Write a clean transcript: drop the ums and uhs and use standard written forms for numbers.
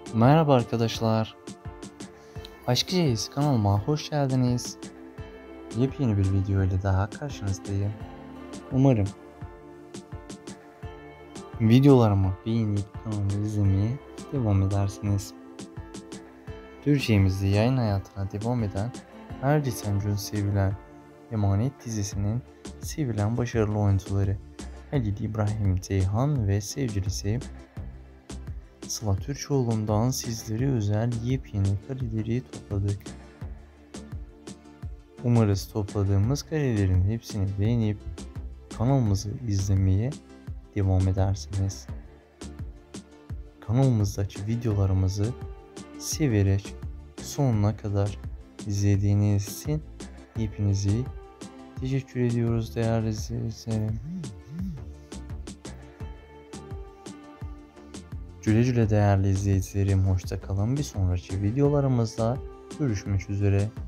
Merhaba arkadaşlar. Aşkıcıyız kanalıma hoş geldiniz. Yepyeni bir video ile daha karşınızdayım. Umarım videolarımı beğenip kanalımı izlemeye devam edersiniz. Türkçemizde yayın hayatına devam eden her geçen gün sevilen Emanet dizisinin sevilen başarılı oyuncuları Halil İbrahim Ceyhan ve sevgilisi Sıla Türkoğlu'ndan sizlere özel yepyeni kareleri topladık. Umarız topladığımız karelerin hepsini beğenip kanalımızı izlemeye devam edersiniz. Kanalımızdaki videolarımızı severek sonuna kadar izlediğiniz için hepinizi teşekkür ediyoruz değerli izleyicilerim. Güle güle değerli izleyicilerim, hoşça kalın. Bir sonraki videolarımızda görüşmek üzere.